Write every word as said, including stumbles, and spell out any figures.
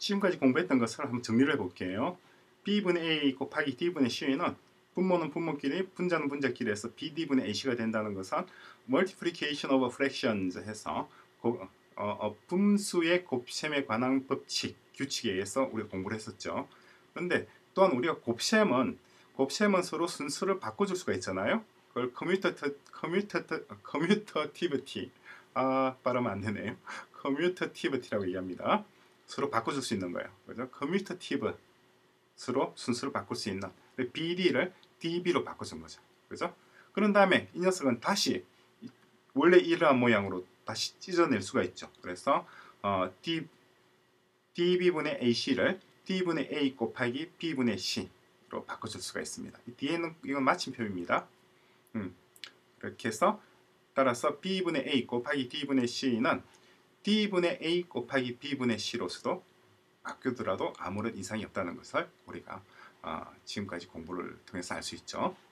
지금까지 공부했던 것을 한번 정리를 해볼게요. B분의 A 곱하기 D분의 C는 분모는 분모끼리, 분자는 분자끼리 해서 B D분의 AC가 된다는 것은 multiplication of fractions 해서 고, 어, 어, 분수의 곱셈에 관한 법칙, 규칙에 의해서 우리가 공부를 했었죠. 그런데 또한 우리가 곱셈은 곱셈은 서로 순서를 바꿔줄 수가 있잖아요. 그걸 커뮤터 커뮤터 커뮤터티비티 아 발음 안 되네요. 커뮤터티비티라고 얘기합니다. 서로 바꿔줄 수 있는 거예요. 그죠? 커뮤터티브 서로 순서를 바꿀 수 있는 비디를 디비로 바꿔준 거죠. 그죠? 그런 다음에 이 녀석은 다시 원래 이러한 모양으로 다시 찢어낼 수가 있죠. 그래서 어, D, 디비분의 에이씨를 D분의 A 곱하기 B분의 C로 바꿔줄 수가 있습니다. 뒤에는 이건 마침표입니다. 음, 이렇게 해서 따라서 B분의 A 곱하기 D분의 C는 D분의 A 곱하기 B분의 C로서도 바뀌더라도 아무런 이상이 없다는 것을 우리가 어, 지금까지 공부를 통해서 알 수 있죠.